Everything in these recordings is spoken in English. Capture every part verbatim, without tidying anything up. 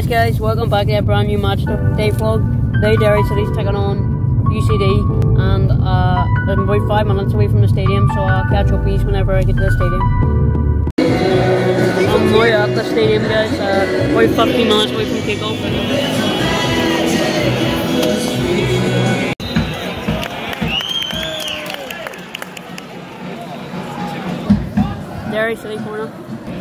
Yes guys, welcome back to a brand new match day vlog. Today Derry City's taking on U C D and uh, I'm about five minutes away from the stadium, so I'll catch up with you whenever I get to the stadium. I'm right at the stadium guys, uh, about fifteen minutes away from kickoff. Derry City corner.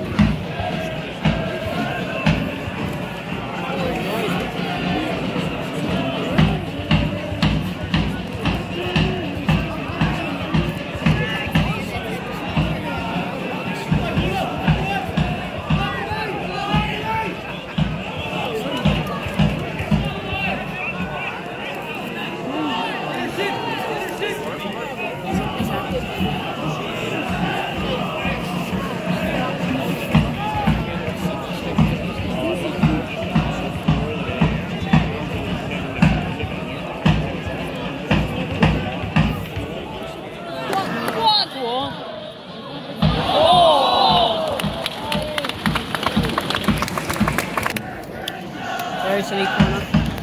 Derry City corner.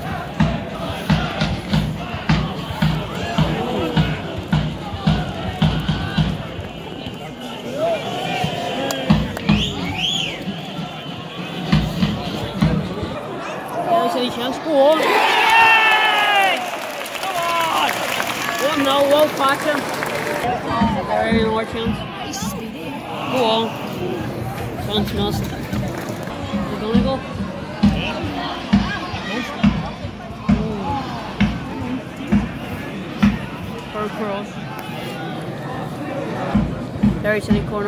Derry City chance. Go on. Yes! Come on! one nil, well packed. Derry more chance. Go on. Chance missed. We're gonna go. Cross. Derry City corner.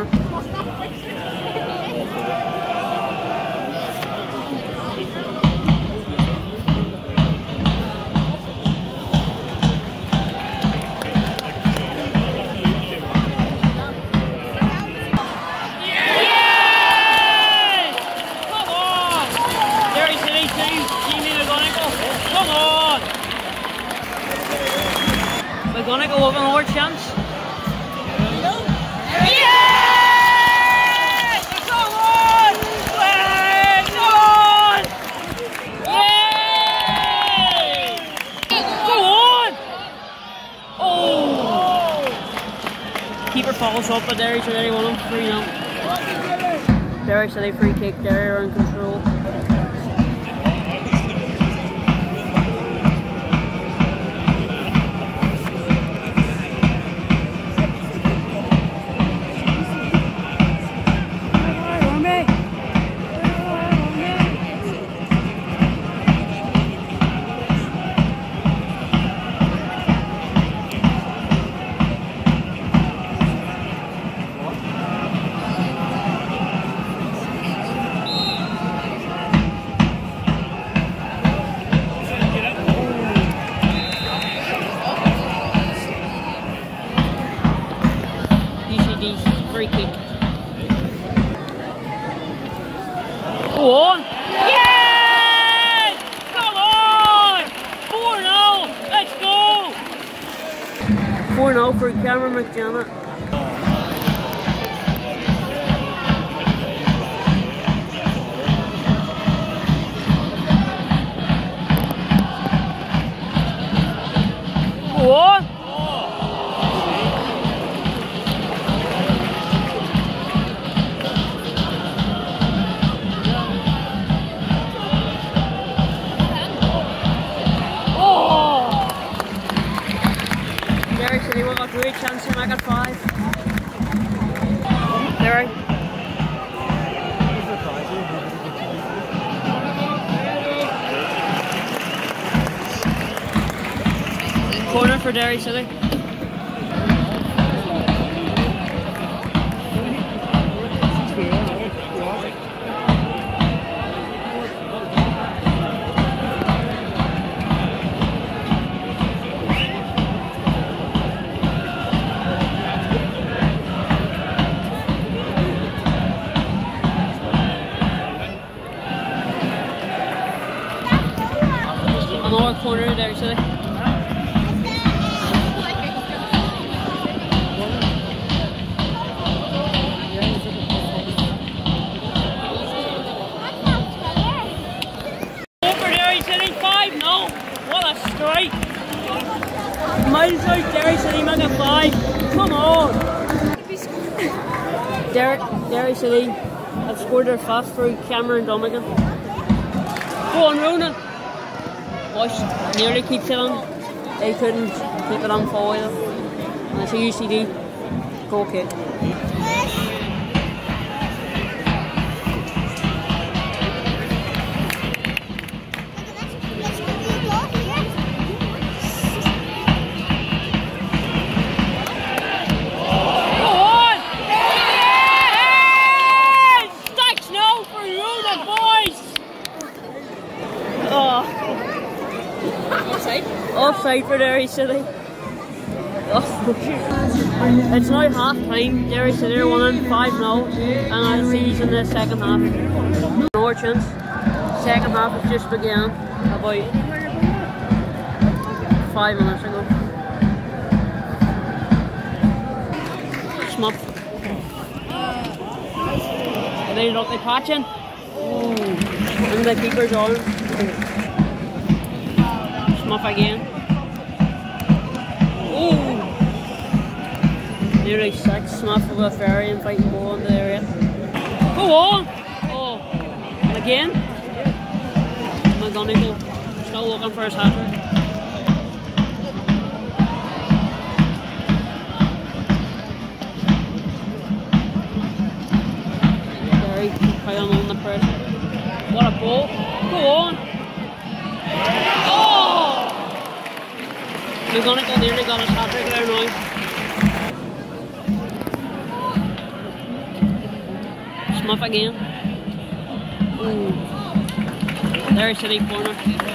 Yes! Come on! Derry City two, Team McGonigal. Come on! McGonigal with another chance. Yes! Come on! Hey, come on! Yay! Go on! Oh! Keeper follows up, but Derry City won him three nil. Derry City free kick. Derry are in control. Free kick. Go on! Yes! Come on! four nil! Let's go! four nil for Cameron McJanet. Go on! Derry City will have a great chance to make it five. Derry. Corner for Derry City. Another corner there, City. back at five. Come on. Derek, Derry City have scored their fifth through Cameron Donegan. Go on, Ronan. Bush nearly keeps it on. They couldn't keep it on foul. And it's a U C D goal kick. Offside for Derry City. Oh. It's now half time. Derry City are winning five nil, and I'll see you in the second half. No chance. Second half has just began about five minutes ago. Smith. Are they not they catching? Oh. And the keeper's on. Smith again. Ooh! Nearly six. Smith with a ferry and fighting ball into the area. Go on! Oh! And again? McGonigal still looking for his hat trick. Derry piling on the pressure. What a ball! Go on! McGonigal nearly got his hat trick there now. Smith again. Ooh. Derry City corner.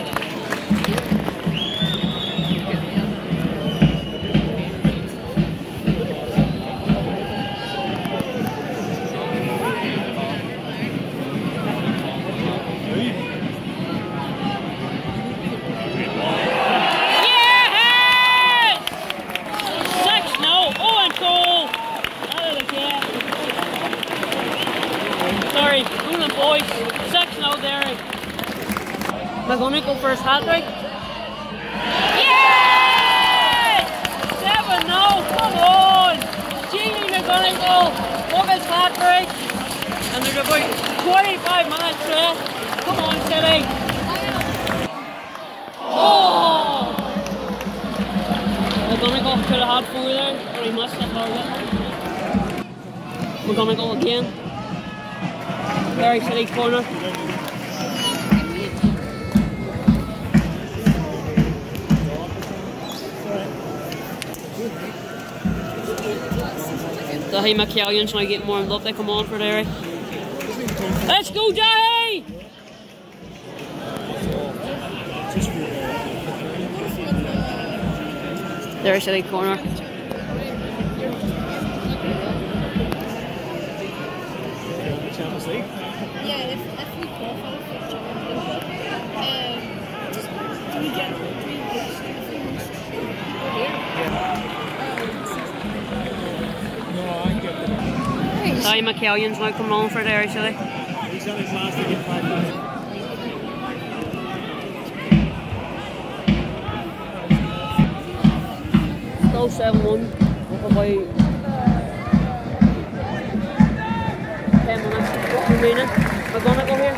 Boys, six nil Derry. McGonigal for his hat trick. Yes! seven nil, come on! Jamie McGonigal with his hat trick. And there's about twenty-five minutes left. Come on, City. Oh! McGonigal could have had four there, but he missed the target. McGonigal again. Derry City corner. Dahi McCallion's now getting warmed up. They come on for Derry. Let's go, Dahi! Derry City corner. Yeah, if, if we qualify for Champions League, um, do we get three goals if we lose here? No, I can get them. Dahi McCallion's now coming on for Derry City. He's on his last to get five minutes. Still seven one. With about ten minutes remaining. McGonigal here.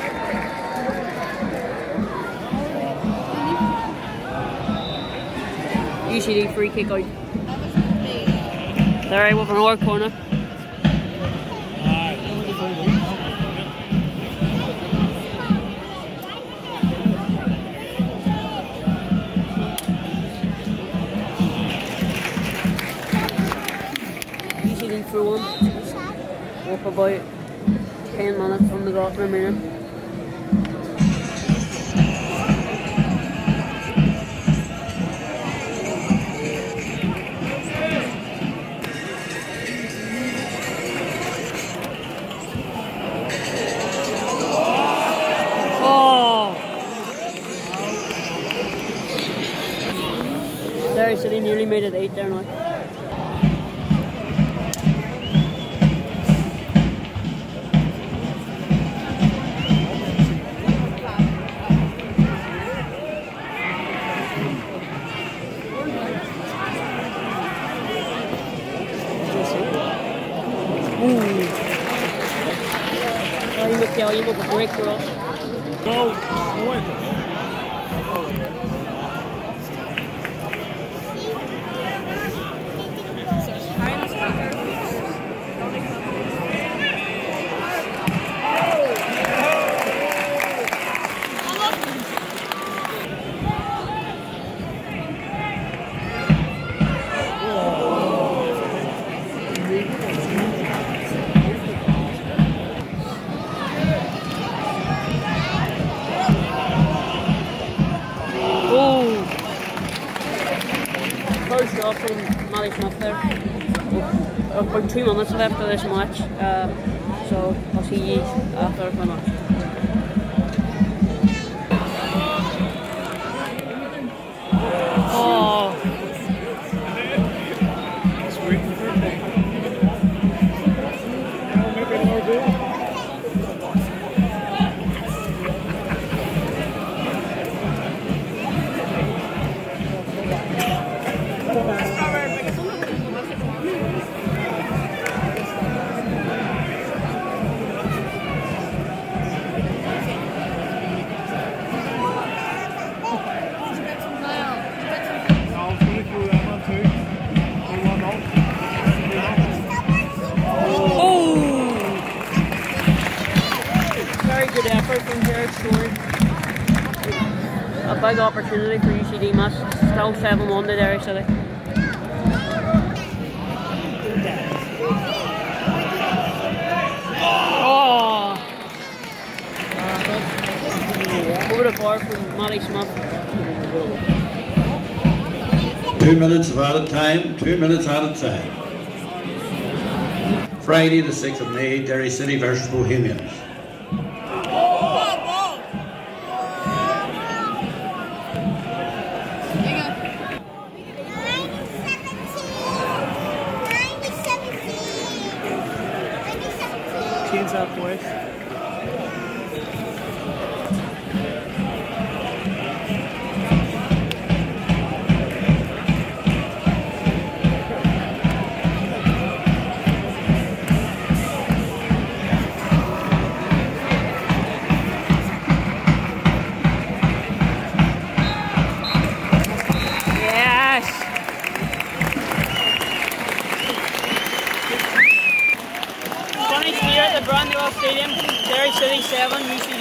U C D free kick out. Derry with another corner. U C D through one. With about ten minutes from the dot remaining. Derry City nearly made it eight there now. Green with a great cross. Go. Go. First off from Maddie Smith there. We've about two minutes left of this match, uh, so I'll see you after the match. Oh. Good effort from Jared Short. A big opportunity for U C D Miss. Still seven one to Derry City. Oh! Over the bar from Maddie Smith. Two minutes of added time, two minutes added time. Friday the sixth of May, Derry City versus Bohemians. Change that voice. Brand new Stadium, Derry City seven, U C